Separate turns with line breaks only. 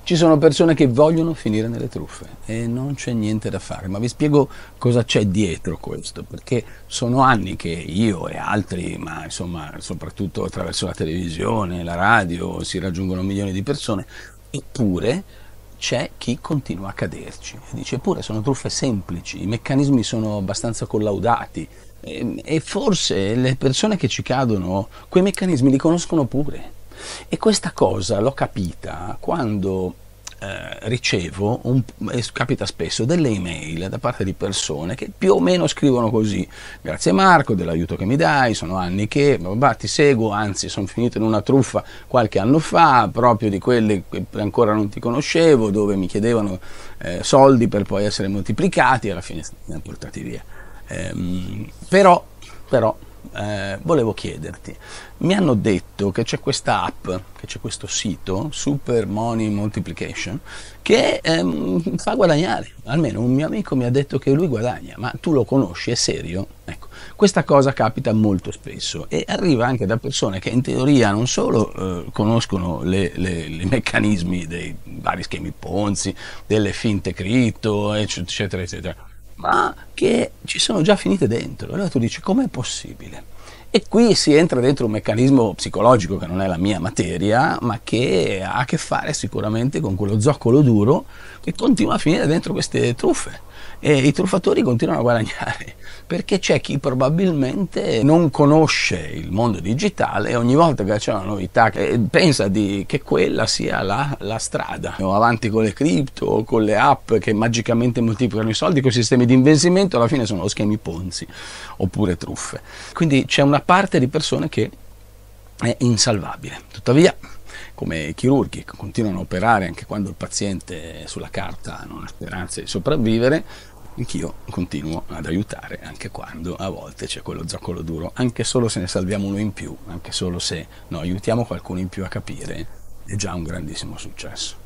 Ci sono persone che vogliono finire nelle truffe e non c'è niente da fare, ma vi spiego cosa c'è dietro questo, perché sono anni che io e altri, ma insomma soprattutto attraverso la televisione, la radio, si raggiungono milioni di persone, eppure c'è chi continua a caderci e dice eppure sono truffe semplici, i meccanismi sono abbastanza collaudati e forse le persone che ci cadono quei meccanismi li conoscono pure. E questa cosa l'ho capita quando ricevo, e capita spesso, delle email da parte di persone che più o meno scrivono così: grazie Marco dell'aiuto che mi dai, sono anni che ti seguo, anzi sono finito in una truffa qualche anno fa, proprio di quelle che ancora non ti conoscevo, dove mi chiedevano soldi per poi essere moltiplicati e alla fine mi hanno portati via. Però volevo chiederti, mi hanno detto che c'è questa app, che c'è questo sito, Super Money Multiplication, che fa guadagnare, almeno un mio amico mi ha detto che lui guadagna, ma tu lo conosci, è serio? Ecco, questa cosa capita molto spesso e arriva anche da persone che in teoria non solo conoscono i meccanismi dei vari schemi Ponzi, delle finte cripto, eccetera, eccetera, ma che ci sono già finite dentro. Allora tu dici, com'è possibile? E qui si entra dentro un meccanismo psicologico che non è la mia materia, ma che ha a che fare sicuramente con quello zoccolo duro che continua a finire dentro queste truffe. E i truffatori continuano a guadagnare, perché c'è chi probabilmente non conosce il mondo digitale e ogni volta che c'è una novità pensa che quella sia la strada. Andiamo avanti con le cripto, con le app che magicamente moltiplicano i soldi, con i sistemi di investimento, alla fine sono schemi Ponzi oppure truffe. Quindi c'è una parte di persone che è insalvabile. Tuttavia, come i chirurghi che continuano a operare anche quando il paziente sulla carta non ha speranza di sopravvivere, anch'io continuo ad aiutare anche quando a volte c'è quello zoccolo duro, anche solo se ne salviamo uno in più, anche solo se aiutiamo qualcuno in più a capire, è già un grandissimo successo.